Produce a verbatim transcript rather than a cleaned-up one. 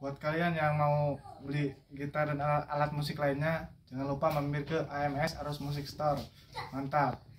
Buat kalian yang mau beli gitar dan alat, alat musik lainnya, jangan lupa mampir ke A M S Arus Musik Store. Mantap.